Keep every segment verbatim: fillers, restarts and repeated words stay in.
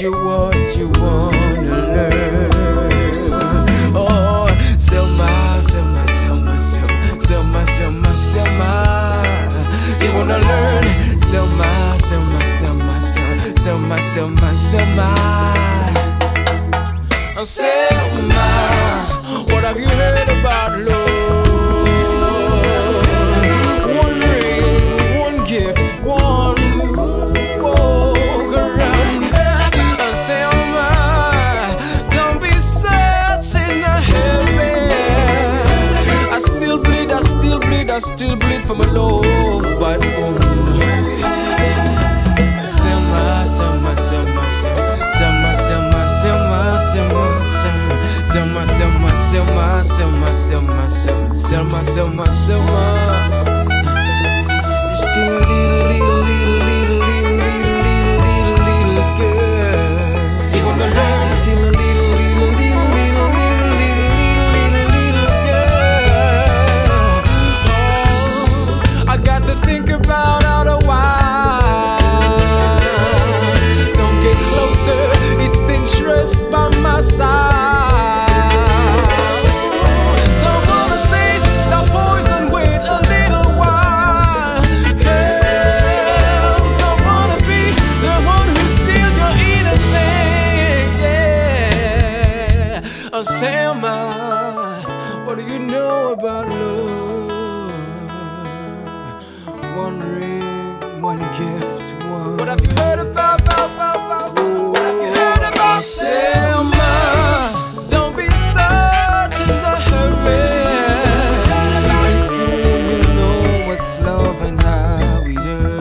you what you wanna learn. Oh, Selma, Selma, Selma, Selma, Selma, Selma, Selma. You wanna learn? Selma, Selma, Selma, Selma, Selma, Selma. Selma, what have you heard about love? One ring, one gift, one walk around. Selma, don't be searching the heaven. I still bleed, I still bleed, I still bleed for my love, but oh. Selma, Selma, Selma, Selma, Selma, Selma, Selma, Selma, Selma, Selma, Selma, Selma, Selma, Selma, Selma. You're still a little, little, little, little, little, little, little, little girl. You wanna learn? You're still a little, little, little, little, little, little, little, little girl. Oh, I got to think about how to why. Don't get closer, it's dangerous by my side. Oh, Selma, what do you know about love? One ring, one gift, one. What have you heard about, about, about, about? What have you heard about Selma? Don't be such in the hurry. Very soon you'll know what's love and how we do.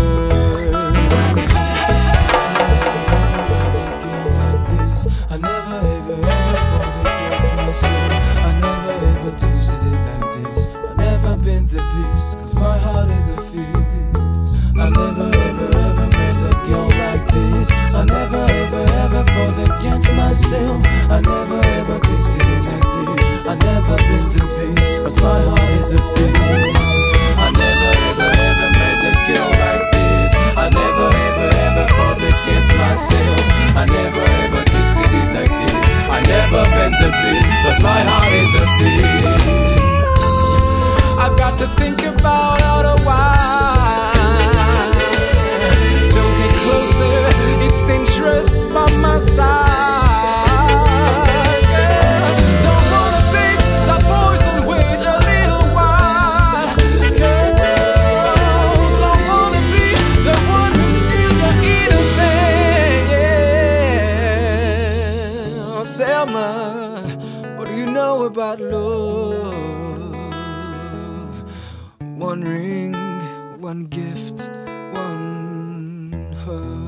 I never ever ever fought against myself. I never ever tasted it like this. I never been the beast, cause my heart is a feast. I never ever ever met a girl like this. I never ever ever fought against myself. I never ever tasted it like this. I never been the beast, cause my heart is a feast. I never ever ever met a girl like this. I never ever ever fought against myself. I never ever tasted it like this. I never been the beast, cause my heart is a beast. I got to think about how to why. Don't get closer, it's dangerous by my side. Yeah. Don't wanna taste the poison, wait a little while. Girls don't wanna be the one who steals your innocence. Yeah. Oh, Selma, what do you know about love? One ring, one gift, one hug.